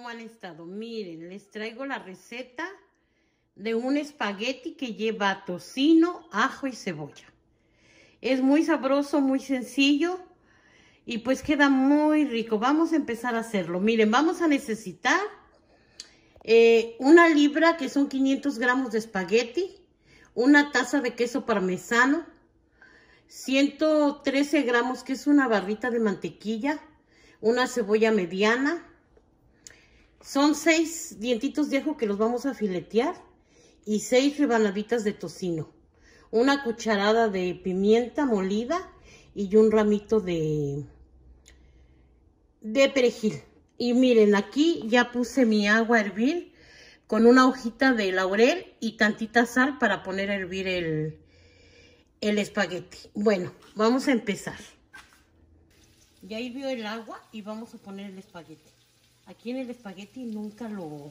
¿cómo han estado? Miren, les traigo la receta de un espagueti que lleva tocino, ajo y cebolla. Es muy sabroso, muy sencillo y pues queda muy rico. Vamos a empezar a hacerlo. Miren, vamos a necesitar una libra, que son 500 gramos de espagueti, una taza de queso parmesano, 113 gramos, que es una barrita de mantequilla, una cebolla mediana. Son 6 dientitos de ajo que los vamos a filetear y 6 rebanaditas de tocino. Una cucharada de pimienta molida y un ramito de perejil. Y miren, aquí ya puse mi agua a hervir con una hojita de laurel y tantita sal para poner a hervir el espagueti. Bueno, vamos a empezar. Ya hirvió el agua y vamos a poner el espagueti. Aquí en el espagueti nunca lo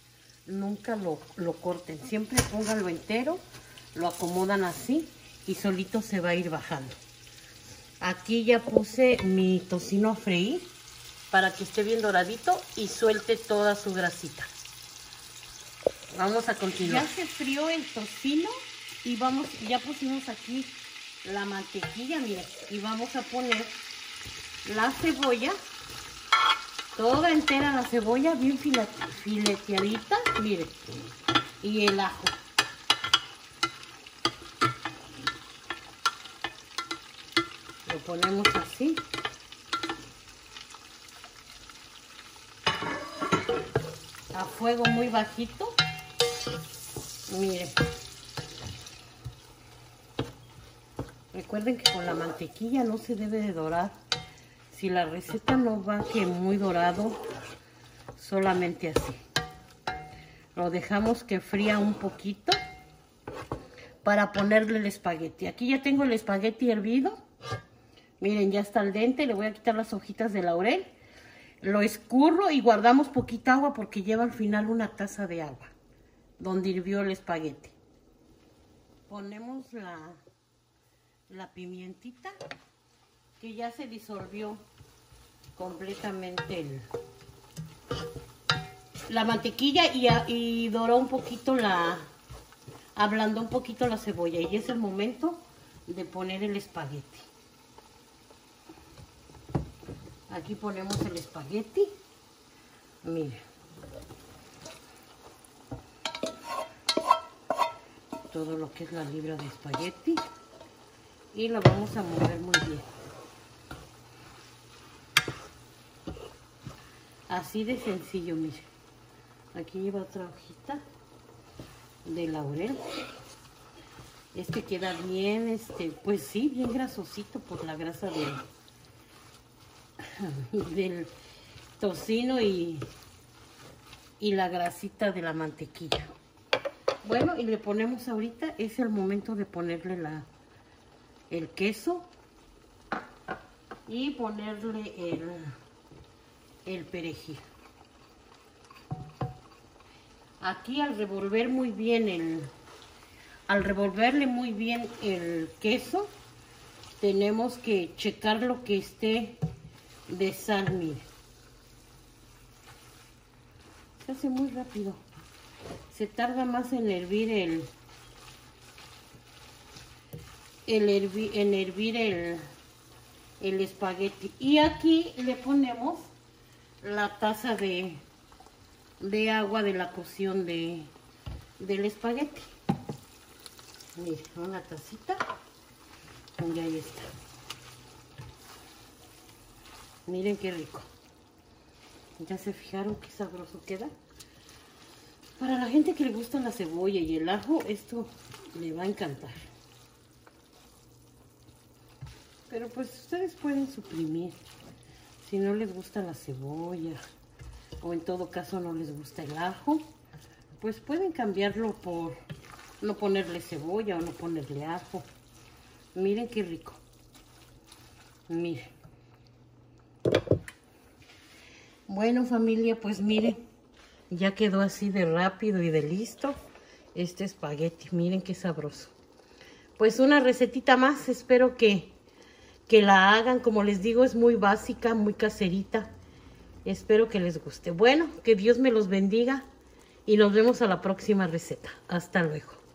corten. Siempre pónganlo entero, lo acomodan así y solito se va a ir bajando. Aquí ya puse mi tocino a freír para que esté bien doradito y suelte toda su grasita. Vamos a continuar. Ya se frió el tocino y ya pusimos aquí la mantequilla, miren, y vamos a poner la cebolla. Toda entera la cebolla, bien fileteadita, miren. Y el ajo. Lo ponemos así. A fuego muy bajito. Miren. Recuerden que con la mantequilla no se debe de dorar. Si la receta no va que muy dorado, solamente así. Lo dejamos que fría un poquito para ponerle el espagueti. Aquí ya tengo el espagueti hervido. Miren, ya está al dente. Le voy a quitar las hojitas de laurel. Lo escurro y guardamos poquita agua porque lleva al final una taza de agua donde hirvió el espagueti. Ponemos la pimientita, que ya se disolvió completamente la mantequilla y doró un poquito ablandó un poquito la cebolla, y es el momento de poner el espagueti. Aquí ponemos el espagueti, miren, todo lo que es la libra de espagueti, y lo vamos a mover muy bien. Así de sencillo, miren. Aquí lleva otra hojita de laurel. Este queda bien, pues sí, bien grasosito por la grasa del tocino y la grasita de la mantequilla. Bueno, y le ponemos ahorita, es el momento de ponerle el queso y ponerle el perejil. Aquí al revolverle muy bien el queso, tenemos que checar lo que esté de sal, miren. Se hace muy rápido. Se tarda más en hervir el espagueti. Y aquí le ponemos la taza de agua de la cocción del espagueti. Miren, una tacita. Y ahí está. Miren qué rico. ¿Ya se fijaron qué sabroso queda? Para la gente que le gusta la cebolla y el ajo, esto le va a encantar. Pero pues ustedes pueden suprimir. Si no les gusta la cebolla, o en todo caso no les gusta el ajo, pues pueden cambiarlo por no ponerle cebolla o no ponerle ajo. Miren qué rico. Miren. Bueno, familia, pues miren, ya quedó así de rápido y de listo este espagueti. Miren qué sabroso. Pues una recetita más, espero que la hagan. Como les digo, es muy básica, muy caserita. Espero que les guste. Bueno, que Dios me los bendiga y nos vemos a la próxima receta. Hasta luego.